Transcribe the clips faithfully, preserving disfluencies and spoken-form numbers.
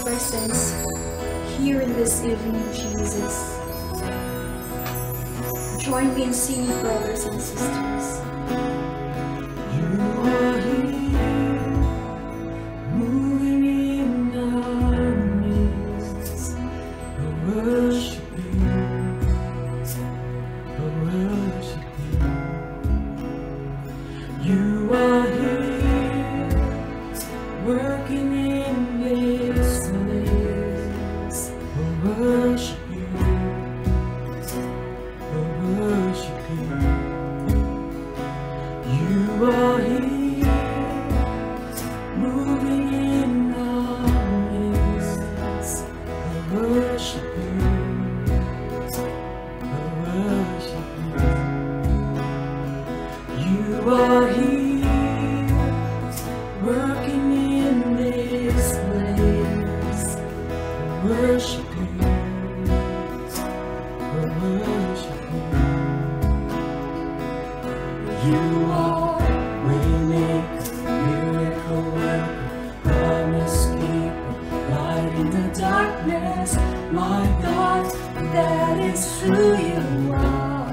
presence here in this evening, Jesus. Join me in singing, brothers and sisters. You are here, moving in our midst. I worship you, I worship you. You are here, working in this place. I worship you, I worship you. You are here, moving in our midst. I worship you, I worship you. You are here, working in this place. I worship you, I worship you. You are waymaker, miracle worker, promise keeper, light in the darkness. My God, that is who you are.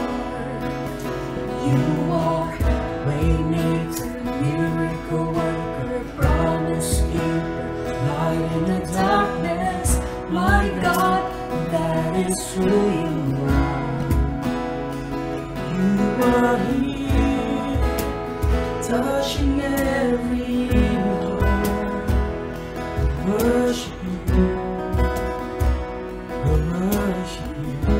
You are waymaker, miracle worker, promise keeper, light in the darkness. My God, that is who you are. You are here, touching every heart. I worship you, I worship you.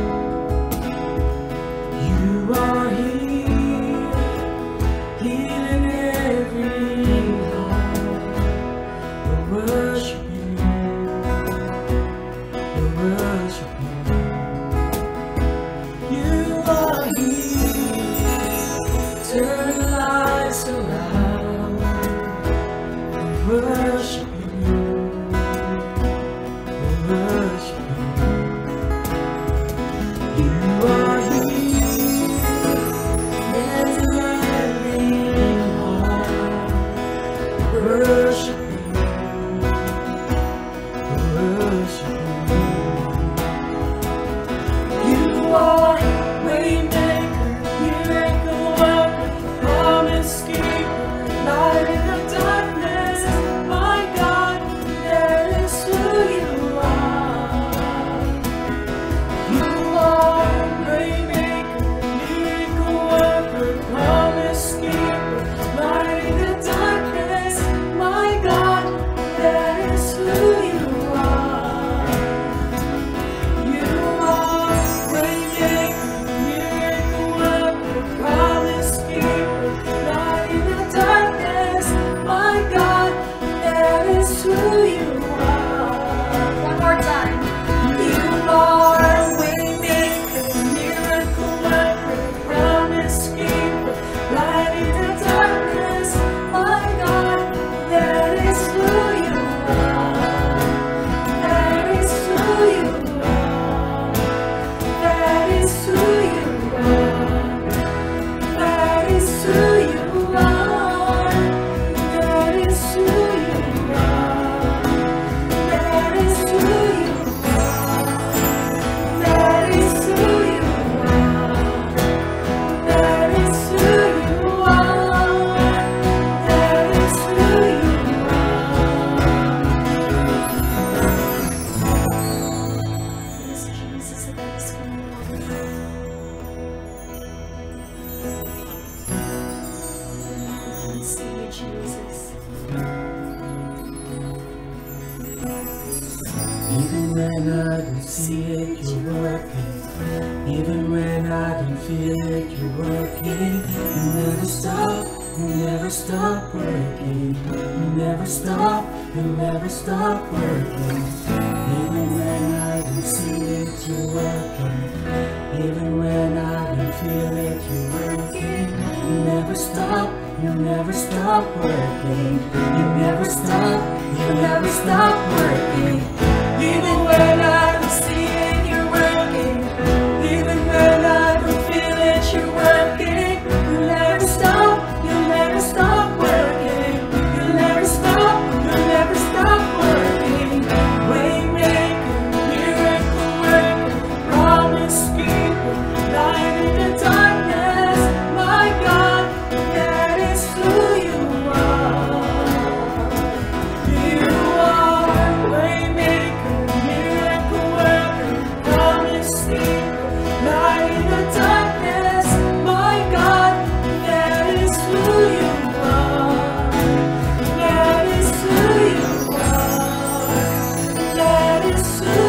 You are here, healing every heart. I worship you, I worship you. You are here, turn lives around. I worship you, I worship you. You are here, mending every heart. I worship you, I worship you. You are waymaker, miracle worker, promise keeper, light in the darkness. My God, that is who you are. You are waymaker, miracle worker, promise keeper, light in the darkness. My God, that is who you are. You are waymaker, miracle worker, promise keeper, light in the darkness. My God, that is who you are. One more time. You are waymaker, miracle worker, promise keeper, light in the darkness. My God, that is who you are. That is who you are. That is who you are. That is who you are. That is who you are. That is who you are. That is who you are. That is who you are. That is who you are. Yes, Jesus, that is who you are. We can see you, Jesus. Even when I don't see it, you're working. Even when I don't feel it, you're working. You never stop, you never stop working. You never stop, you never stop working. Even when I don't see it, you're working. Even when I don't feel it, you're working. You never stop, you never stop working. You never stop, you never stop working. Even when I don't see it, you're working. Even when I don't feel it, you're working. You never stop, you never stop working. You never stop, you never stop working. soon.